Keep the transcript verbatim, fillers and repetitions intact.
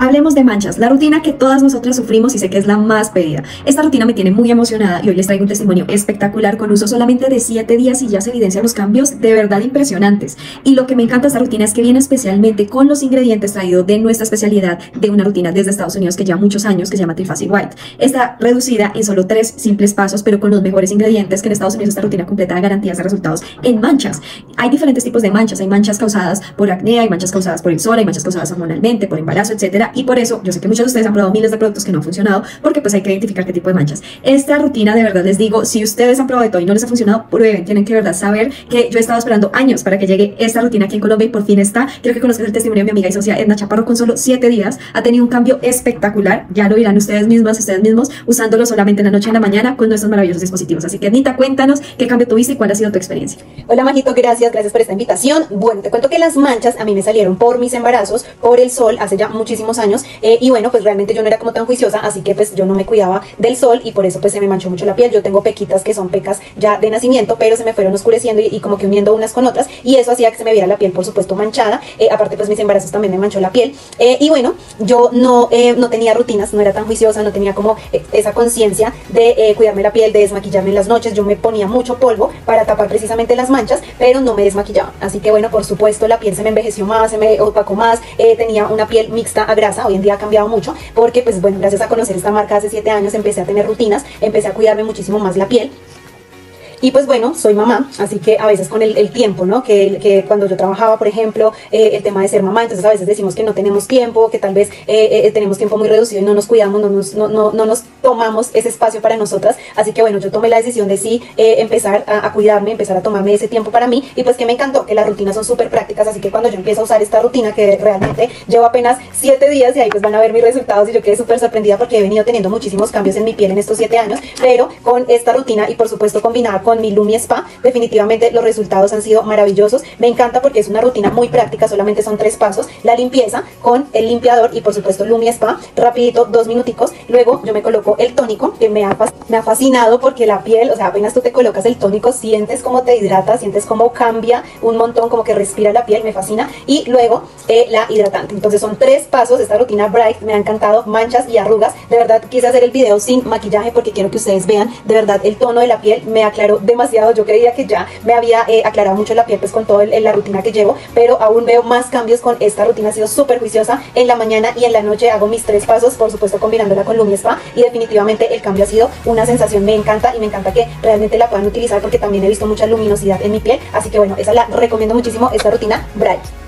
Hablemos de manchas, la rutina que todas nosotras sufrimos y sé que es la más pedida. Esta rutina me tiene muy emocionada y hoy les traigo un testimonio espectacular con uso solamente de siete días y ya se evidencian los cambios de verdad impresionantes. Y lo que me encanta de esta rutina es que viene especialmente con los ingredientes traídos de nuestra especialidad de una rutina desde Estados Unidos que lleva muchos años, que se llama Trifacid White. Está reducida en solo tres simples pasos, pero con los mejores ingredientes, que en Estados Unidos esta rutina completa da garantías de resultados en manchas. Hay diferentes tipos de manchas, hay manchas causadas por acné, hay manchas causadas por el sol, hay manchas causadas hormonalmente, por embarazo, etcétera. Y por eso, yo sé que muchos de ustedes han probado miles de productos que no han funcionado, porque pues hay que identificar qué tipo de manchas. Esta rutina, de verdad les digo, si ustedes han probado de todo y no les ha funcionado, prueben, tienen que de verdad saber que yo he estado esperando años para que llegue esta rutina aquí en Colombia y por fin está. Quiero que conozcan el testimonio de mi amiga y socia Edna Chaparro. Con solo siete días ha tenido un cambio espectacular, ya lo dirán ustedes mismas, ustedes mismos, usándolo solamente en la noche y en la mañana con nuestros maravillosos dispositivos. Así que Ednita, cuéntanos qué cambio tuviste y cuál ha sido tu experiencia. Hola Majito, gracias, gracias por esta invitación. Bueno, te cuento que las manchas a mí me salieron por mis embarazos, por el sol, hace ya muchísimos años, eh, y bueno, pues realmente yo no era como tan juiciosa, así que pues yo no me cuidaba del sol y por eso pues se me manchó mucho la piel. Yo tengo pequitas que son pecas ya de nacimiento, pero se me fueron oscureciendo y, y como que uniendo unas con otras, y eso hacía que se me viera la piel, por supuesto, manchada. Eh, aparte pues mis embarazos también me manchó la piel, eh, y bueno, yo no, eh, no tenía rutinas, no era tan juiciosa, no tenía como eh, esa conciencia de eh, cuidarme la piel, de desmaquillarme en las noches. Yo me ponía mucho polvo para tapar precisamente las manchas, pero no me desmaquillaba, así que bueno, por supuesto la piel se me envejeció más, se me opacó más, eh, tenía una piel mixta a grasa. Hoy en día ha cambiado mucho porque pues bueno, gracias a conocer esta marca hace siete años empecé a tener rutinas, empecé a cuidarme muchísimo más la piel. Y pues bueno, soy mamá, así que a veces con el, el tiempo, ¿no? Que, que cuando yo trabajaba, por ejemplo, eh, el tema de ser mamá, entonces a veces decimos que no tenemos tiempo, que tal vez eh, eh, tenemos tiempo muy reducido y no nos cuidamos, no nos, no, no, no nos tomamos ese espacio para nosotras. Así que bueno, yo tomé la decisión de sí eh, empezar a, a cuidarme, empezar a tomarme ese tiempo para mí, y pues que me encantó, que las rutinas son súper prácticas, así que cuando yo empiezo a usar esta rutina, que realmente llevo apenas siete días y ahí pues van a ver mis resultados, y yo quedé súper sorprendida porque he venido teniendo muchísimos cambios en mi piel en estos siete años, pero con esta rutina y por supuesto combinada con mi Lumi Spa, definitivamente los resultados han sido maravillosos. Me encanta porque es una rutina muy práctica, solamente son tres pasos: la limpieza con el limpiador y por supuesto Lumi Spa, rapidito, dos minuticos. Luego yo me coloco el tónico, que me ha, me ha fascinado porque la piel, o sea, apenas tú te colocas el tónico, sientes cómo te hidrata, sientes cómo cambia un montón, como que respira la piel, me fascina. Y luego eh, la hidratante. Entonces son tres pasos, esta rutina Bright, me ha encantado. Manchas y arrugas, de verdad quise hacer el video sin maquillaje porque quiero que ustedes vean de verdad el tono de la piel, me aclaró demasiado. Yo creía que ya me había eh, aclarado mucho la piel pues con toda la rutina que llevo, pero aún veo más cambios con esta rutina. Ha sido súper juiciosa, en la mañana y en la noche hago mis tres pasos, por supuesto combinándola con Lumi Spa, y definitivamente el cambio ha sido una sensación. Me encanta y me encanta que realmente la puedan utilizar porque también he visto mucha luminosidad en mi piel, así que bueno, esa la recomiendo muchísimo, esta rutina Bright.